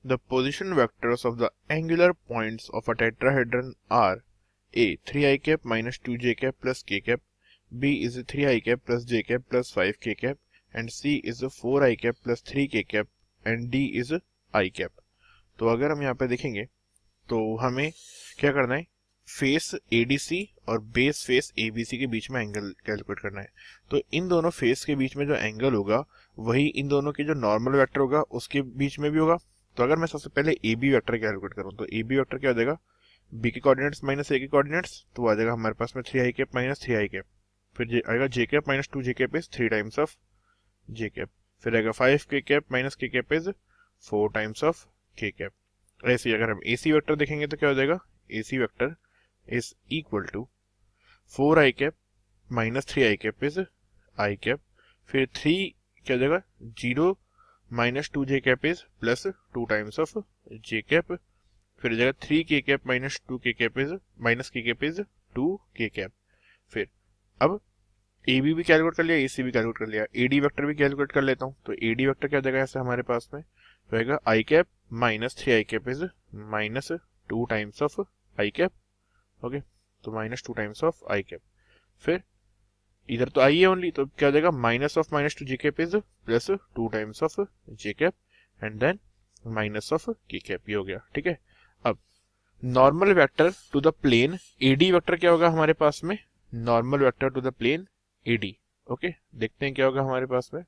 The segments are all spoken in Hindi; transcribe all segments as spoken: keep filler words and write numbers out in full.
The position vectors of the angular points of a tetrahedron are A. three i cap minus two j cap plus k cap, B is three i cap plus j cap plus five k cap, and C is four i cap plus three k cap, and D is I cap. तो अगर हम यहाँ पे देखेंगे तो हमें क्या करना है, फेस A D C और base face A B C के बीच में एंगल कैलकुलेट करना है। तो इन दोनों फेस के बीच में जो एंगल होगा वही इन दोनों के जो नॉर्मल वेक्टर होगा उसके बीच में भी होगा। तो अगर मैं सबसे पहले ए बी वेक्टर कैलकुलेट करूं तो ए बी वेक्टर क्या हो जाएगा, बी के कोऑर्डिनेट्स माइनस ए के कोऑर्डिनेट्स, तो आ जाएगा हमारे पास में three I cap minus three I cap, फिर आएगा J cap minus two J cap is three times of J cap, फिर आएगा five K cap minus K cap is four times of K cap. ऐसे ही अगर हम ए सी वेक्टर देखेंगे तो क्या हो जाएगा, A C vector is equal to four I cap minus three I cap is I cap, फिर थ्री क्या हो जाएगा, zero minus two J cap is plus two times of J cap, फिर हो जाएगा three K cap minus two K cap is minus K cap is two K cap. फिर अब ए बी भी कैलकुलेट कर लिया, ए सी भी कैलकुलेट कर लिया, ए डी वेक्टर भी कैलकुलेट कर लेता हूँ। तो ए डी वेक्टर क्या हो जाएगा ऐसे हमारे पास में रहेगा I cap minus three I cap is minus two times of I cap, okay, तो minus two times of I cap. फिर इधर तो आई है ओनली, तो क्या हो जाएगा, minus of minus two J cap is plus two times of J cap and then minus of K cap, ये हो गया, ठीक है। अब normal vector to the plane AD vector क्या होगा हमारे पास में, normal vector to the plane AD, okay, देखते हैं क्या होगा हमारे पास में।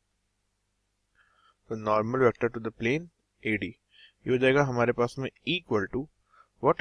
तो normal vector to the plane AD ये हो जाएगा हमारे पास में इक्वल टू व्हाट,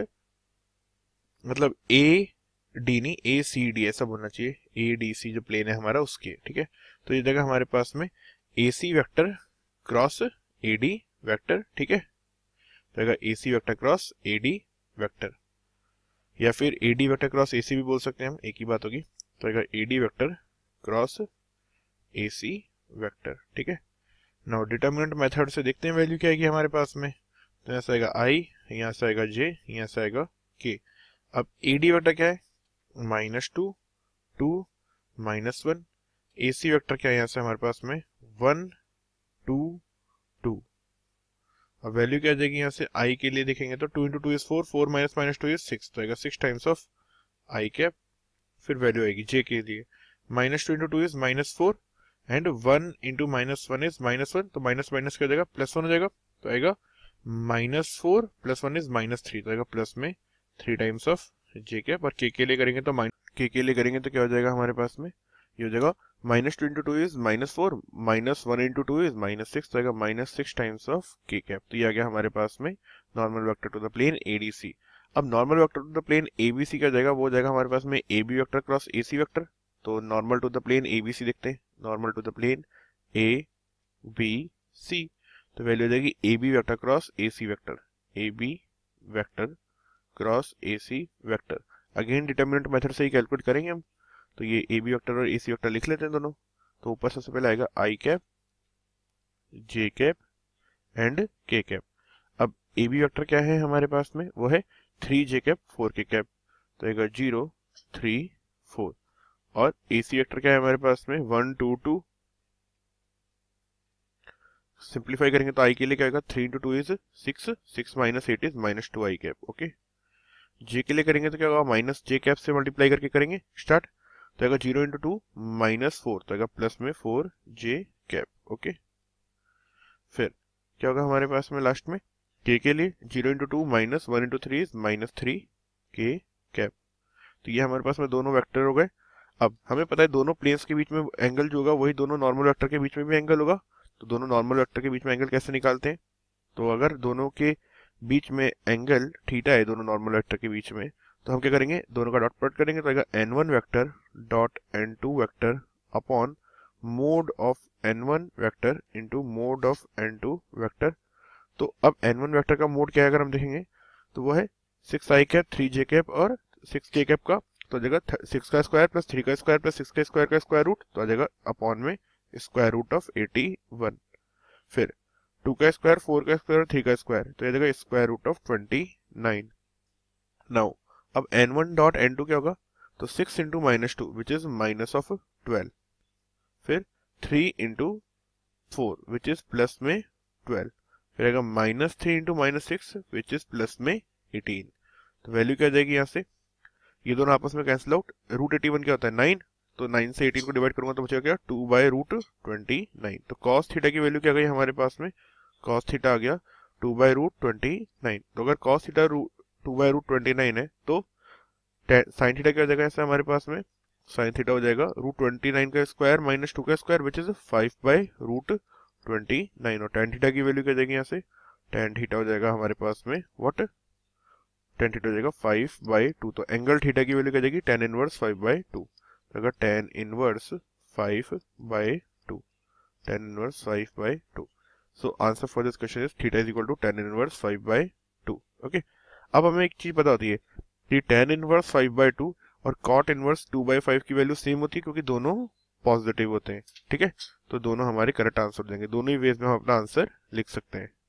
मतलब ए डी नहीं ए सी डी ऐसा बोलना चाहिए, ए डी सी जो प्लेन है हमारा उसके, ठीक है। तो ये जगह हमारे पास में A C vector cross A D vector, ठीक है, जगह A C vector cross A D vector, या फिर A D vector cross A C भी बोल सकते हैं हम, एक ही बात होगी। तो अगर A D vector cross A C vector, ठीक है। नाउ डिटर्मिनेंट मेथड से देखते हैं वैल्यू क्या आएगी हमारे पास में। तो यहाँ से आएगा आई, यहाँ से आएगा जे, यहाँ से आएगा के। अब ए डी वेक्टर क्या है, minus two two minus one, A C vector क्या है यहाँ से हमारे पास में वन टू टू। अब वैल्यू क्या आ जाएगी यहाँ से आई के लिए देखेंगे तो two into two is four, four minus minus two is six, तो आएगा six times of I cap. फिर वैल्यू आएगी जे के लिए, minus two into two is minus four and one into minus one is minus one, तो माइनस माइनस क्या हो जाएगा प्लस वन हो जाएगा, तो आएगा minus four plus one is minus three, तो आएगा प्लस में three times of J cap. और के के लिए करेंगे तो माइनस के के लिए करेंगे तो क्या हो जाएगा हमारे पास में, ये हो जाएगा minus two into two is minus four, minus one into two is minus six, तो आएगा minus six times of K cap. तो ये आ गया हमारे पास में normal vector to the plane ADC. अब normal vector to the plane ABC क्या जाएगा, वो हो जाएगा हमारे पास में A B vector cross A C vector. तो normal to the plane ABC देखते हैं, normal to the plane A B C, तो वैल्यू हो जाएगी A B vector cross A C vector, A B vector cross A C vector. Again determinant method से ही कैलकुलेट करेंगे हम। तो ये ए बी वेक्टर और ए सी वेक्टर लिख लेते हैं दोनों। तो ऊपर सबसे पहले आएगा I cap, J cap and K cap. अब ए बी वेक्टर क्या है हमारे पास में, वो है three J cap four K cap, तो आएगा जीरो थ्री फोर। और ए सी वेक्टर क्या है हमारे पास में वन टू टू, सिंप्लीफाई करेंगे तो आई के लिए क्या आएगा three into two is six, six minus eight is minus two I cap, okay. J के लिए करेंगे तो क्या होगा, माइनस जे कैप से मल्टीप्लाई करके करेंगे स्टार्ट, तो आएगा zero into two minus four, तो आएगा प्लस में फोर जे कैप, ओके। फिर क्या होगा हमारे पास में लास्ट में के के लिए zero into two minus one into three is minus three K cap. तो ये हमारे पास में दोनों वेक्टर हो गए। अब हमें पता है दोनों प्लेन्स के बीच में एंगल जो होगा वही दोनों नॉर्मल वेक्टर के बीच में भी एंगल होगा। तो दोनों नॉर्मल वेक्टर के बीच में एंगल कैसे निकालते हैं, तो अगर दोनों के बीच में एंगल थीटा है दोनों नॉर्मल वेक्टर के बीच में, तो हम क्या करेंगे, दोनों का डॉट प्रोडक्ट करेंगे, तो आएगा N one vector dot N two vector upon mod of N one vector into mod of N two vector. तो अब एन वन वेक्टर का मोड क्या है अगर हम देखेंगे तो वो है six I cap, three J cap और सिक्स के कैप का। तो आ जाएगा सिक्स का स्क्वायर प्लस थ्री का स्क्वायर प्लस सिक्स के स्क्वायर का स्क्वायर रूट, तो आ जाएगा अपॉन में square root of eighty one. फिर टू का स्क्वायर, फोर का स्क्वायर और थ्री का स्क्वायर, तो आ जाएगा square root of twenty nine. Now अब N one dot N two क्या होगा, तो six into minus two which is minus of twelve, फिर three into four which is plus में ट्वेल्व, फिर आएगा minus three into minus six which is plus में एटीन। तो वैल्यू क्या आ जाएगी यहाँ से, ये दोनों आपस में cancel out. Root eighty one क्या होता है नाइन, तो नाइन से एटीन को डिवाइड करूंगा तो बचेगा क्या two by root twenty nine. तो कॉस थीटा की वैल्यू क्या गई हमारे पास में, कॉस थीटा आ गया two by root twenty nine. तो अगर cos theta two by root twenty nine है तो साइन थीटा क्या हो जाएगा ऐसे हमारे पास में, साइन थीटा हो जाएगा रूट ट्वेंटी नाइन का स्क्वायर माइनस टू का square which is five by root twenty nine. और टेन थीटा की वैल्यू क्या जाएगी यहाँ से, टेन थीटा हो जाएगा हमारे पास में व्हाट, टेन थीटा हो जाएगा फाइव बाई टू। तो एंगल थीटा की वैल्यू क्या जाएगी tan inverse five by two. अगर tan inverse five by two, tan inverse five by two. So answer for this question is theta is equal to tan inverse five by two. Okay, अब हमें एक चीज पता होती है कि tan inverse five by two और cot inverse two by five की वैल्यू सेम होती है क्योंकि दोनों पॉजिटिव होते हैं। ठीक है, तो दोनों हमारे करेक्ट आंसर देंगे, दोनों ही वेज में हम अपना आंसर लिख सकते हैं।